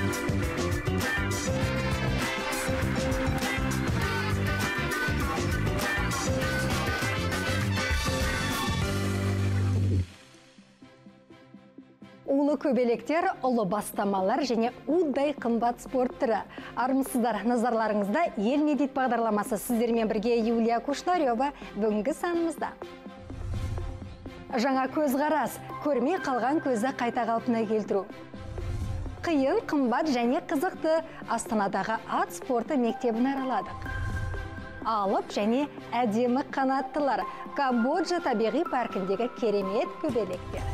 Улы көбелектер, ұлы бастамалар және удай қымбат спорт түрі. Армысыздар, назарларыңызда ел не дейді бағдарламасы сіздермен бірге Юлия Кушнарева бүгінгі санымызда. Жаңа көзқарас, көрмей қалған көзі қайта қалпына келтіру. Қиын, қымбат және қызықты Астанадағы ат спорты мектебін араладық. Алып және әдемі қанаттылар Камбоджа табиғи паркіндегі керемет көбелектер.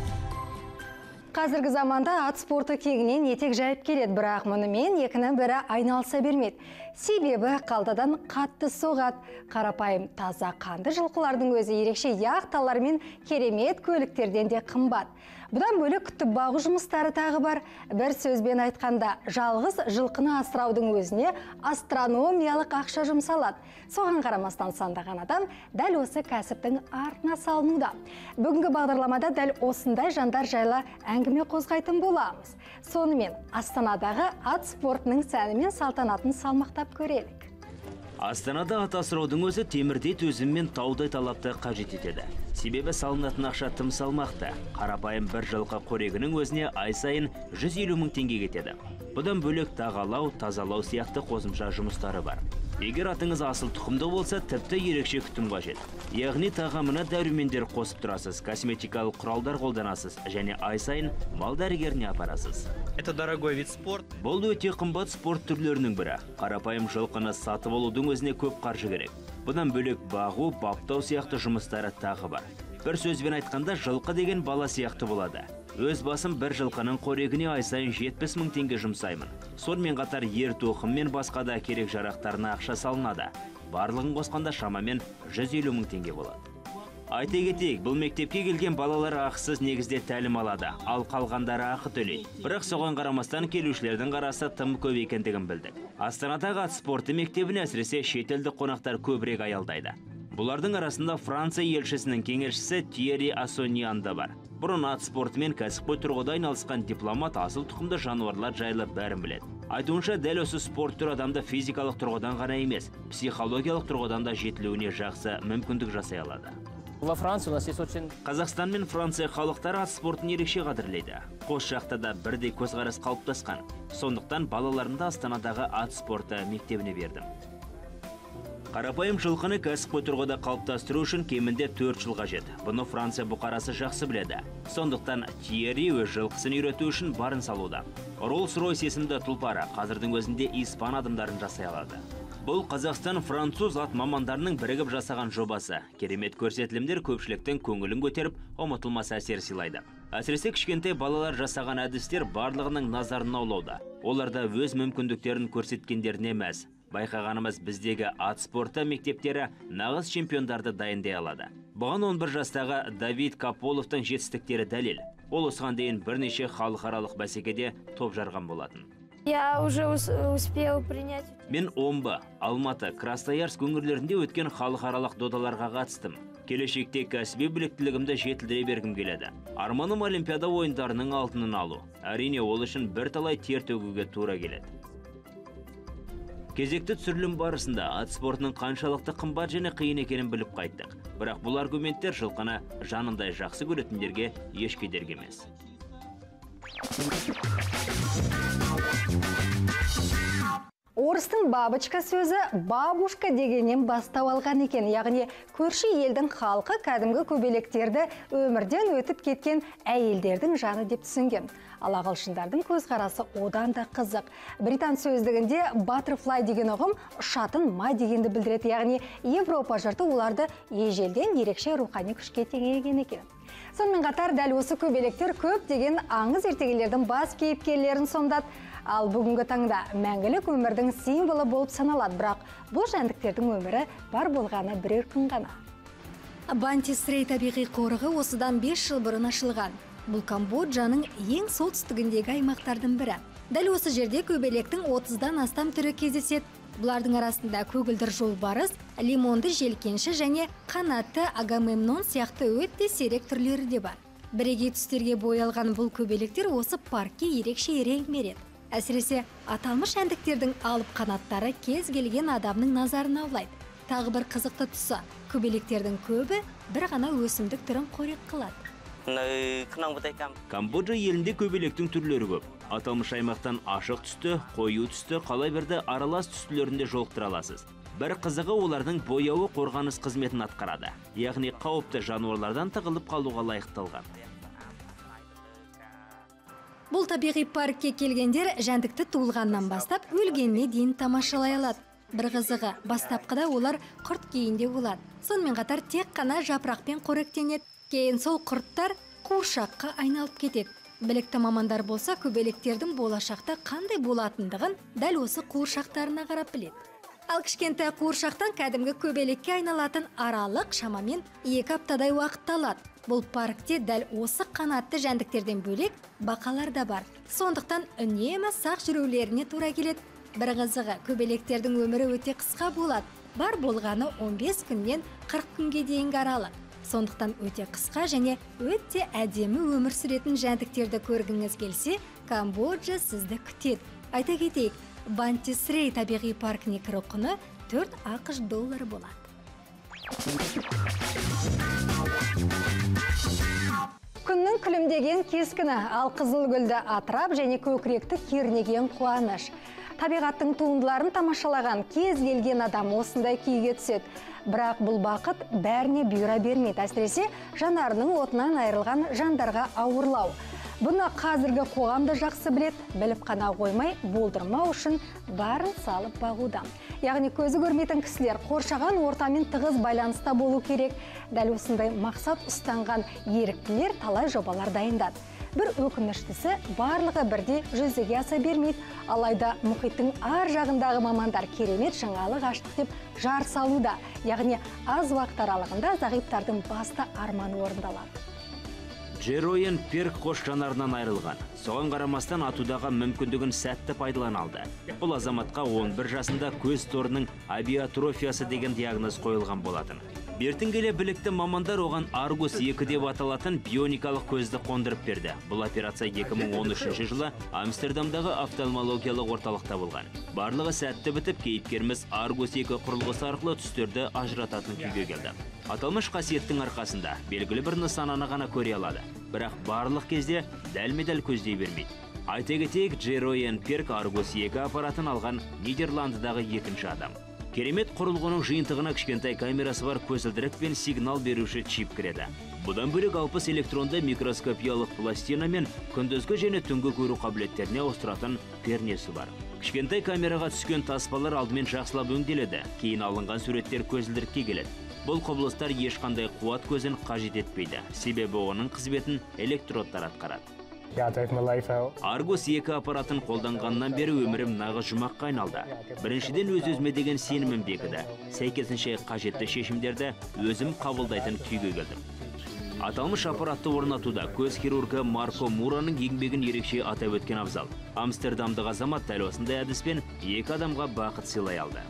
Қазіргі заманда ат спорты кеңінен етек жайып келеді, бірақ мұнымен екінің бірі айналыса бермейді. Себебі қалтадан қатты соғады. Қарапайым таза қанды жылқылардың өзі ерекше яхталар мен керемет көліктерден де қымбат. Бұдан бөлек күтіп бағу жұмыстары тағы бар. Бір сөзбен айтқанда, жалғыз жылқыны асыраудың өзіне астрономиялық ақша жұмсалады. Соған қарамастан сандаған адам дәл осы кәсіптің артына салынуда. Бүгінгі бағдарламада дәл осындай жандар жайлы әңгіме қозғайтын боламыз. Сонымен Астанадағы ат спортының сәні мен салтанатын салмақтап көрелік. Астанада ат асыраудың өзі темірдей төзім мен таудай талапты қажет етеді. Себебі салынатын ақша тым салмақты. Қарапайым бір жылқы қорегінің өзіне ай сайын 150 мың теңге кетеді. Бұдан бөлек тағалау, тазалау сияқты қосымша жұмыстары бар. Егер атыңыз асыл тұқымды болса, тіпті ерекше күтім қажет. Яғни тағамына дәрумендер қосып тұрасыз, косметикалық құралдар қолданасыз және ай сайын мал дәрігеріне апарасыз. Это дорогой вид спорт. Бұл өте қымбат спорт түрлерінің бірі. Қарапайым жылқыны сатып алудың өзіне көп қаржы керек. Бұдан бөлек бағу, баптау сияқты жұмыстары тағы бар. Бір сөзбен айтқанда, жылқы деген бала сияқты болады. Өз басым бір жылқының қорегіне ай сайын 70 мың теңге жұмсаймын. Сонымен қатар ер тоқым мен басқа да керек жарақтарына ақша салынады. Барлығын қосқанда шамамен 150 мың теңге болады. Айта кетейік, бұл мектепке келген балалар ақысыз негізде тәлім алады, ал қалғандары ақы төлейді. Бірақ соған қарамастан келушілердің қарасы тым көп екендігін білдік. Астанадағы ат спорты мектебіне әсіресе шетелдік қонақтар көбірек аялдайды. Бұлардың арасында Франция елшісінің кеңесшісі Тьерри Ассоньян да бар. Бұрын ат спортымен кәсіпқой тұрғыда айналысқан дипломат асыл тұқымды жануарлар жайлы бәрін біледі. Айтуынша, дәл осы спорт түрі адамды физикалық тұрғыдан ғана емес, психологиялық тұрғыдан да жетілуіне жақсы мүмкіндік жасай алады. Қазақстан мен Франция халықтары ат спортын ерекше қадірлейді. Қос жақта да бірдей көзқарас қалыптасқан. Сондықтан балаларымды Астанадағы ат спорты мектебіне бердім. Қарапайым жылқыны кәсіпқой тұрғыда қалыптастыру үшін кемінде 4 жыл қажет. Бұны Франция бұқарасы жақсы біледі. Сондықтан Тьерри өз жылқысын үйрету үшін барын салуда. Rolls-Royce есімді тұлпары қазірдің өзінде испан адымдарын жасай алады. Бұл Қазақстан-француз ат мамандарының бірігіп жасаған жобасы. Керемет көрсетілімдер көпшіліктің көңілін көтеріп, ұмытылмас әсер сыйлайды. Әсіресе кішкентай балалар жасаған әдістер барлығының назарын аулауда. Оларда өз мүмкіндіктерін көрсеткендеріне мәз. Байқағанымыз біздегі ат спорты мектептері нағыз чемпиондарды дайындай алады. Бұған 11 жастағы Давид Каполовтың жетістіктері дәлел. Ол осыған дейін бірнеше халықаралық бәсекеде топ жарған болатын. Я уже успел принять. Мен Омбы, Алматы, Красноярск өңірлерінде өткен халықаралық додаларға қатыстым. Келешекте кәсіби біліктілігімді жетілдіре бергім келеді. Арманым Олимпиада ойындарының алтынын алу. Әрине, ол үшін бірталай тер төгуге тура келеді. Кезекті түсірілім барысында ат спортының қаншалықты қымбат және қиын екенін біліп қайттық. Бірақ бұл аргументтер жылқыны жанындай жақсы көретіндерге еш кедергі емес. Орыстың бабочка сөзі бабушка дегеннен бастау алған екен. Яғни көрші елдің халқы кәдімгі көбелектерді өмірден өтіп кеткен әйелдердің жаны деп түсінген. Ал ағылшындардың көзқарасы одан да қызық. Британ сөздігінде butterfly деген ұғым ұшатын май дегенді білдіреді. Яғни Европа жұрты оларды ежелден ерекше рухани күшке теңеген екен. Сонымен қатар дәл осы көбелектер көп деген аңыз ертегілердің бас кейіпкерлерін сомдады. Ал бүгінгі таңда мәңгілік өмірдің символы болып саналады, бірақ бұл жәндіктердің өмірі бар болғаны бірер күн ғана. Бантисрей табиғи қорығы осыдан 5 жыл бұрын ашылған. Бұл Камбоджаның ең солтүстігіндегі аймақтардың бірі. Дәл осы жерде көбелектің 30-дан астам түрі кездеседі. Бұлардың арасында көгілдір жолбарыс, лимонды желкенші және қанатты агамемнон сияқты өте сирек түрлері де бар. Бірегей түстерге боялған бұл көбелектер осы паркке ерекше рең береді. Әсіресе аталмыш жәндіктердің алып қанаттары кез келген адамның назарын аулайды. Тағы бір қызықты тұсы, көбелектердің көбі бір ғана өсімдік түрін қорек қылады. Камбоджа елінде көбелектің түрлері көп. Аталмыш аймақтан ашық түсті, қою түсті, қалай бірді аралас түстілерінде жолықтыра аласыз. Бір қызығы олардың бояуы қорғаныс қызметін атқарады. Яғни қауіпті жануарлардан тығылып қалуға лайықталған. Бұл табиғи паркке келгендер жәндікті туылғаннан бастап өлгеніне дейін тамашалай алады. Бір қызығы, бастапқыда олар құрт кейінде болады. Сонымен қатар тек қана жапырақпен қоректенеді. Кейін сол құрттар қуыршаққа айналып кетеді. Білікті мамандар болса, көбелектердің болашақта қандай болатындығын дәл осы қуыршақтарына қарап біледі. Ал кішкентай қуыршақтан кәдімгі көбелекке айналатын аралық шамамен 2 аптадай уақыт алады. Бұл паркте дәл осы қанатты жәндіктерден бөлек бақалар да бар. Сондықтан үнемі сақ жүрулеріне тура келеді. Бір қызығы, көбелектердің өмірі өте қысқа болады. Бар болғаны 15 күннен 40 күнге дейінгі аралық. Сондықтан өте қысқа және өте әдемі өмір сүретін жәндіктерді көргіңіз келсе, Камбоджа сізді күтеді. Айта кетейік, Банти Срей табиғи паркіне кіру құны $4 болады. Күннің күлімдеген кескіні, ал қызыл гүлді атырап және көкіректі кернеген қуаныш. Табиғаттың туындыларын тамашалаған кез келген адам осындай күйге түседі. Бірақ бұл бақыт бәріне бұйыра бермейді. Әсіресе жанарының отынан айырылған жандарға ауырлау. Бұны қазіргі қоғамда жақсы білет, біліп қана қоймай, болдырмау үшін барын салып бағуда. Яғни көзі көрмейтін кісілер қоршаған ортамен тығыз байланыста болу керек. Дәл осындай мақсат ұстанған еріктілер талай жобалар дайындады. Бір өкініштісі барлығы бірде жүзеге аса бермейді. Алайда мұхиттың ар жағындағы мамандар керемет жаңалық аштық деп жар салуда. Яғни аз уақыт аралығында зағиптардың басты арманы орындалады. Джероен Перк қош жанарынан айырылған. Соған қарамастан атудағы мүмкіндігін сәтті пайдалана алды. Бұл азаматқа 11 жасында көз торының абиатрофиясы деген диагноз қойылған болатын. Бертін келе білікті мамандар оған Аргус 2 деп аталатын бионикалық көзді қондырып берді. Бұл операция 2013 жылы Амстердамдағы офтальмологиялық орталықта болған. Барлығы сәтті бітіп, кейіпкеріміз Аргус 2 құрылғысы арқылы түстерді ажырататын күйге келді. Аталмыш қасиеттің арқасында белгілі бір нысананы ғана көре алады. Бірақ барлық кезде дәлме-дәл көздей бермейді. Айта кетейік, Джероен Перк Аргус 2 аппаратын алған Нидерландыдағы екінші адам. Керемет құрылғының жиынтығына кішкентай камерасы бар көзілдірік пен сигнал беруші чип кіреді. Бұдан бөлек 60 электронды микроскопиялық пластина мен күндізгі және түнгі көру қабілеттеріне ауыстыратын пернесі бар. Кішкентай камераға түскен таспалар алдымен жақсылап өңделеді, кейін алынған суреттер көзілдірікке келеді. Бұл құбылыстар ешқандай қуат көзін қажет етпейді, себебі оның қызметін электродтар атқарады. Аргус 2 аппаратын қолданғаннан бері өмірім нағыз жұмаққа айналды. Біріншіден өз-өзіме деген сенімім бекіді. Сәйкесінше қажетті шешімдерді өзім қабылдайтын күйге келдім. Аталмыш аппаратты орнатуда көз хирургы Марко Мураның еңбегін ерекше атап өткен абзал. Амстердамдық азамат дәл осындай әдіспен 2 адамға бақыт сыйлай алды.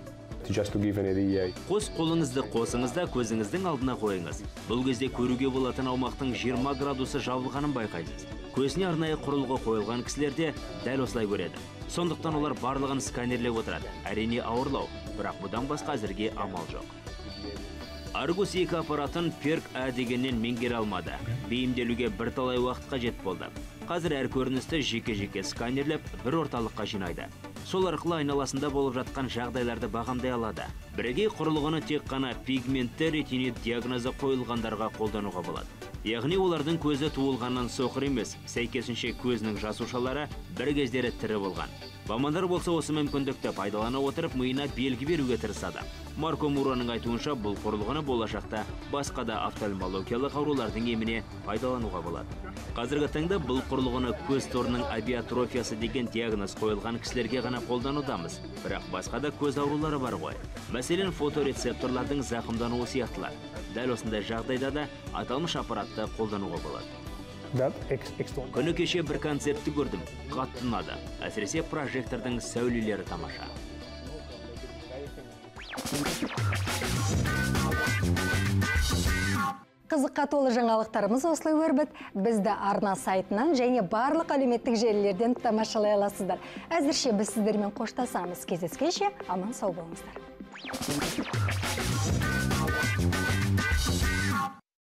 Қос қолыңызды қосыңызда көзіңіздің алдына қойыңыз. Бұл кезде көруге болатын аумақтың 20 градусы жабылғанын байқайсыз. Көзіне арнайы құрылғы қойылған кісілерде дәл осылай көреді. Сондықтан олар барлығын сканерлеп отырады. Әрине ауырлау, бірақ бұдан басқа әзірге амал жоқ. Аргус 2 аппаратын Перк А дегеннен меңгере алмады. Бейімделуге бірталай уақыт қажет болды. Қазір әр көріністі жеке-жеке сканерлеп бір орталыққа жинайды. Сол арқылы айналасында болып жатқан жағдайларды бағамдай алады. Бірегей құрылғыны тек қана пигментті ретинит диагнозы қойылғандарға қолдануға болады. Яғни олардың көзі туылғаннан соқыр емес, сәйкесінше көзінің жасушалары бір кездері тірі болған. Мамандар болса осы мүмкіндікті пайдалана отырып миына белгі беруге тырысады. Марко Мураның айтуынша бұл құрылғыны болашақта басқа да офтальмологиялық аурулардың еміне пайдалануға болады. Қазіргі таңда бұл құрылғыны көз торының абиатрофиясы деген диагноз қойылған кісілерге ғана қолданудамыз. Бірақ басқа да көз аурулары бар ғой. Мәселен, фоторецепторлардың зақымдануы сияқтылар. Дәл осындай жағдайда да аталмыш аппаратты қолдануға болады. Күні кеше бір концертті көрдім, қатты ұнады. Әсіресе прожектордың сәулелері тамаша. Қызыққа толы жаңалықтарымыз осылай өрбіт. Бізді арна сайтынан және барлық әлеуметтік желілерден тамашалай аласыздар. Әзірше біз сіздермен қоштасамыз. Кездескенше аман сау болыңыздар.